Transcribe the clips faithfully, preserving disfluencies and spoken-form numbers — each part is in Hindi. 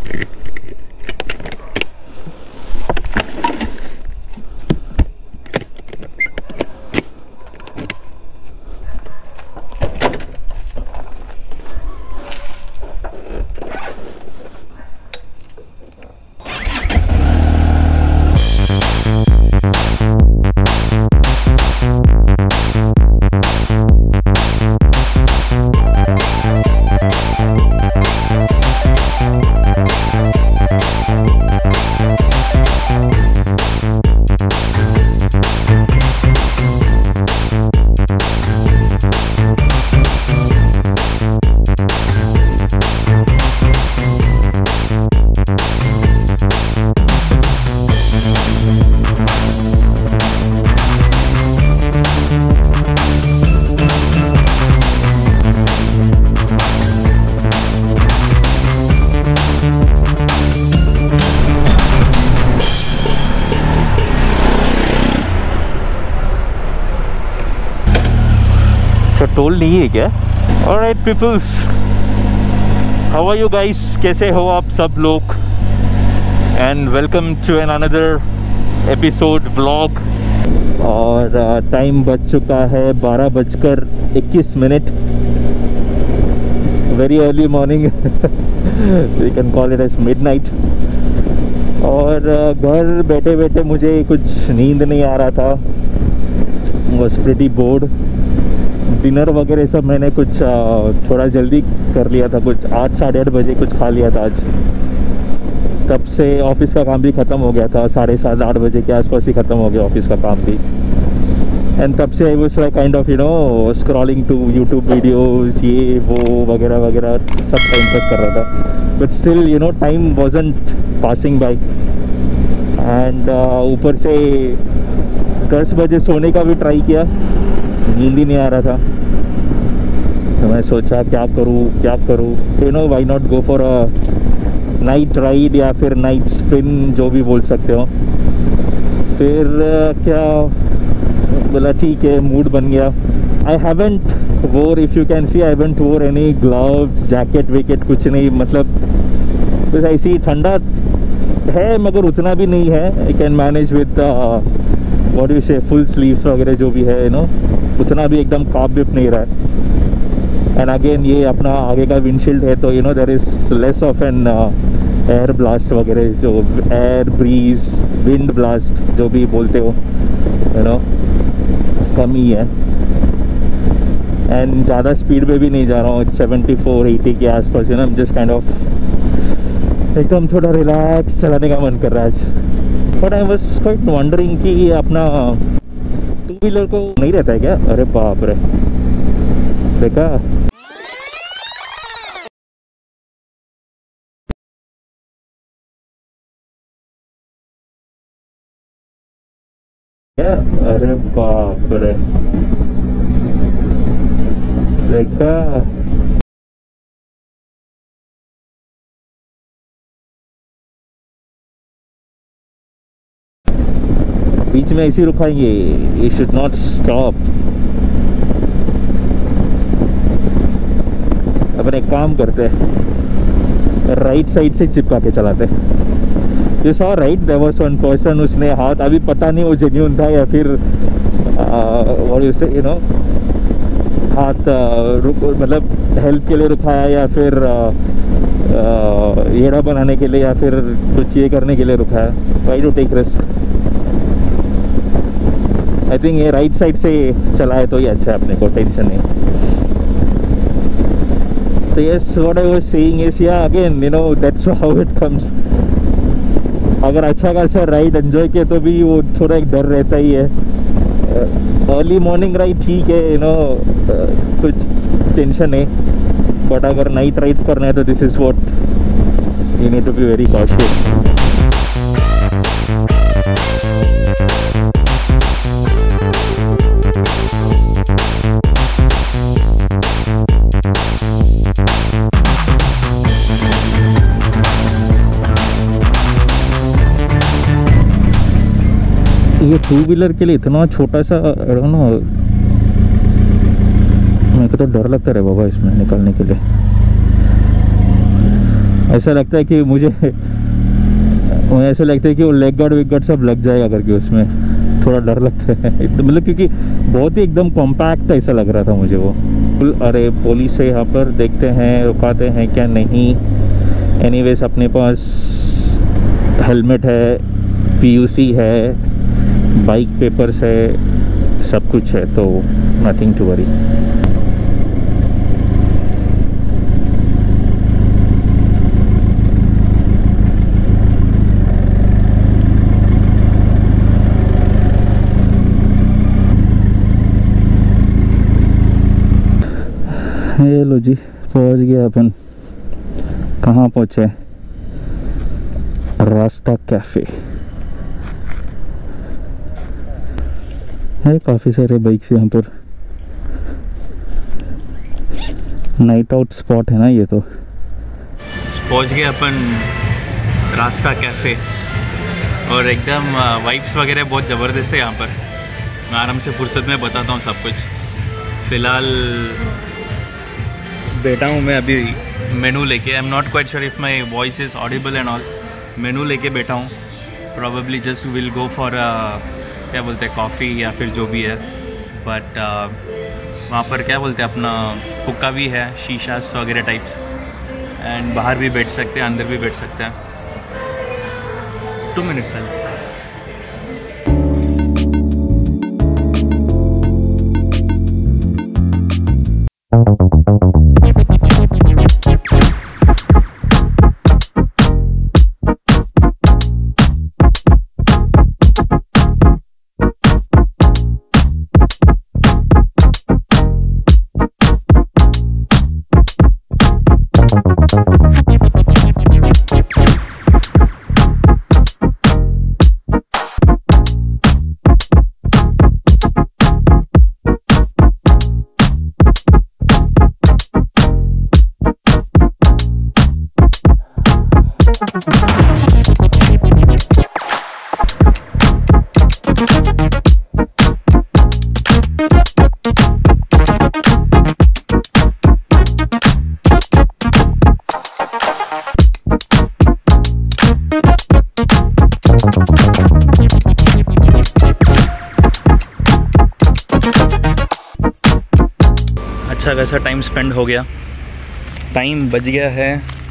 टोल नहीं है क्या? Alright peoples, how are you guys? कैसे हो आप सब लोग? And welcome to an another episode vlog. और टाइम uh, बज चुका है बारह बजकर इक्कीस minute. Very early morning, you can call it as midnight. और uh, घर बैठे बैठे मुझे कुछ नींद नहीं आ रहा था, वॉज प्रिटी बोर्ड। डिनर वगैरह सब मैंने कुछ थोड़ा जल्दी कर लिया था, कुछ आठ साढ़े आठ बजे कुछ खा लिया था आज। तब से ऑफिस का काम भी ख़त्म हो गया था, साढ़े सात आठ बजे के आसपास ही ख़त्म हो गया ऑफिस का काम भी। एंड तब से I was like kind of you know scrolling to YouTube videos, ये वो वगैरह वगैरह सब टाइम पास कर रहा था। But still you know time wasn't passing by. And ऊपर से दस बजे सोने का भी ट्राई किया, नींद ही नहीं आ रहा था। तो मैं सोचा क्या करूँ क्या करूँ you know why not go for a night ride या फिर नाइट स्पिन, जो भी बोल सकते हो। फिर क्या बोला, ठीक है, मूड बन गया। I haven't wore, if you can see, I haven't wore any gloves, jacket वैकेट कुछ नहीं। मतलब बस ऐसे ही ठंडा है मगर उतना भी नहीं है। I can manage with what you say full sleeves वगैरह जो भी है यू नो, उतना भी एकदम काप विप नहीं रहा है। एंड अगेन ये अपना आगे का विंडशील्ड है तो you know there is less of an air blast वगैरह, जो एयर ब्रीज, विंड ब्लास्ट जो भी बोलते हो यू नो, कम ही है। एंड ज़्यादा स्पीड पे भी नहीं जा रहा हूँ, सेवेंटी फोर एटी के आसपास you know, just kind of एकदम थोड़ा रिलैक्स चलाने का मन कर रहा है आज। But I was quite wondering कि ये अपना टू व्हीलर को नहीं रहता है क्या? अरे बाप रे, देखा क्या? अरे बाप रे, देखा बीच में ऐसे ही रुकाएंगे, ये शुड नॉट स्टॉप। अपन एक काम करते हैं, राइट साइड से चिपका के चलाते हैं। You saw right, there was one person, उसने हाथ, अभी पता नहीं वो जेन्युइन था या फिर what you say you know, हाथ रुक मतलब हेल्प के लिए रुकाया या फिर येड़ा बनाने के लिए या फिर कुछ ये करने के लिए रुकाया। Try to take risk. I think ये राइट साइड से चलाए तो ही अच्छा है, अपने को टेंशन नहीं। तो yes, what I was saying is या again you know that's how it comes. अगर अच्छा खासा राइड एंजॉय किया तो भी वो थोड़ा एक डर रहता ही है। अर्ली मॉर्निंग राइड ठीक है यू नो, कुछ टेंशन है। बट अगर नाइट राइड्स करना है तो this is what you need to be very cautious. ये टू व्हीलर के लिए इतना छोटा सा ना, मेरे को तो डर लगता है बाबा इसमें निकलने के लिए। ऐसा लगता है कि मुझे मुझे ऐसा लगता है कि वो लेग गार्ड वेग गार्ड सब लग जाएगा करके, उसमें थोड़ा डर लगता है मतलब, क्योंकि बहुत ही एकदम कॉम्पैक्ट ऐसा लग रहा था मुझे वो। अरे पुलिस है यहाँ पर, देखते हैं रुकाते हैं क्या नहीं। एनीवेज अपने पास हेलमेट है, पीयूसी है, बाइक पेपर्स है, सब कुछ है, तो नथिंग टू वरी। ये लो जी, पहुंच गए अपन। कहाँ पहुंचे? रास्ता कैफे है, काफ़ी सारे बाइक्स यहाँ पर। नाइट आउट स्पॉट है ना ये तो। पहुंच गए अपन रास्ता कैफ़े, और एकदम वाइब्स वगैरह बहुत ज़बरदस्त है यहाँ पर। मैं आराम से फुर्सत में बताता हूँ सब कुछ। फ़िलहाल बैठा हूँ मैं अभी मेनू लेके। I am not quite sure if my voice is audible and all. Menu लेके बैठा हूँ, probably just will go for क्या बोलते हैं कॉफ़ी या फिर जो भी है, बट uh, वहाँ पर क्या बोलते हैं अपना हुक्का भी है, शीशास वगैरह टाइप्स, एंड बाहर भी बैठ सकते हैं, अंदर भी बैठ सकते हैं। टू मिनट्स है। अच्छा खासा टाइम स्पेंड हो गया। टाइम बज गया है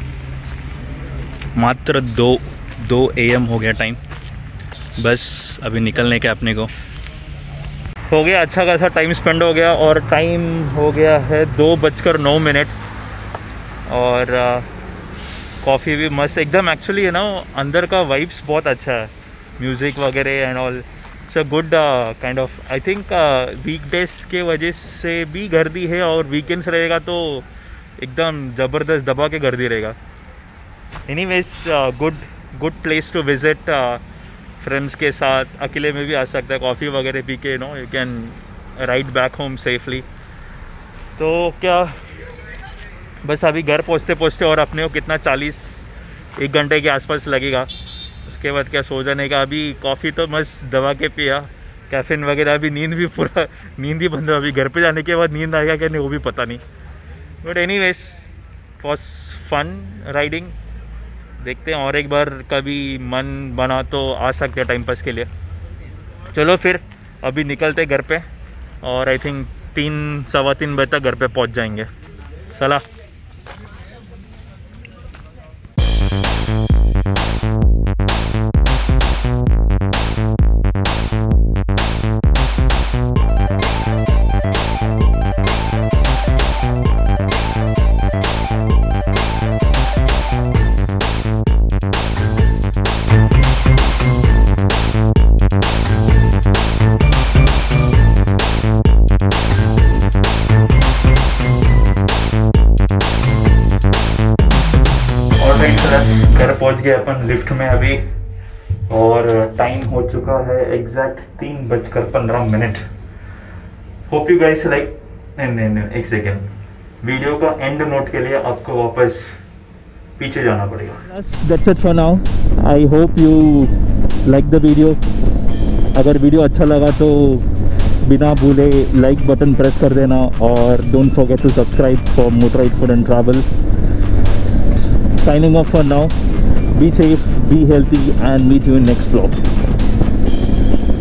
मात्र दो दो ए एम हो गया टाइम। बस अभी निकलने का अपने को हो गया। अच्छा खासा टाइम स्पेंड हो गया और टाइम हो गया है दो बजकर नौ मिनट और कॉफ़ी भी मस्त एकदम। एक्चुअली है ना, अंदर का वाइब्स बहुत अच्छा है, म्यूज़िक वगैरह and all. It's a good kind of, I think weekdays के वजह से भी गर्दी है और वीकेंड्स रहेगा तो एकदम ज़बरदस्त दबा के गर्दी रहेगा। Anyways good good place to visit friends के साथ, अकेले में भी आ सकता है, कॉफ़ी वगैरह पी के no you can ride back home safely. तो क्या बस अभी घर पहुँचते पहुँचते और अपने को कितना चालीस एक घंटे के आसपास लगेगा। उसके बाद क्या सो जाने का। अभी कॉफ़ी तो मस्त दबा के पिया, कैफीन वगैरह। अभी नींद भी पूरा नींद ही बंद है। अभी घर पे जाने के बाद नींद आएगा क्या नहीं वो भी पता नहीं, but anyways was fun riding. देखते हैं और एक बार कभी मन बना तो आ सकते हैं टाइम पास के लिए। चलो फिर अभी निकलते घर पे और आई थिंक तीन सवा तीन बजे तक घर पे पहुंच जाएंगे। सलाह। घर पहुंच गए अपन लिफ्ट में अभी और टाइम हो चुका है एग्जैक्ट तीन बजकर पंद्रह minute. Hope you guys like. नहीं नहीं नहीं एक सेकेंड, वीडियो का एंड नोट के लिए आपको वापस पीछे जाना पड़ेगा। That's it for now. I hope you like the video. अगर वीडियो अच्छा लगा तो बिना भूले लाइक बटन प्रेस कर देना और don't forget to subscribe for Motoride food and travel. signing off for now. Be safe, be healthy, and meet you in next vlog.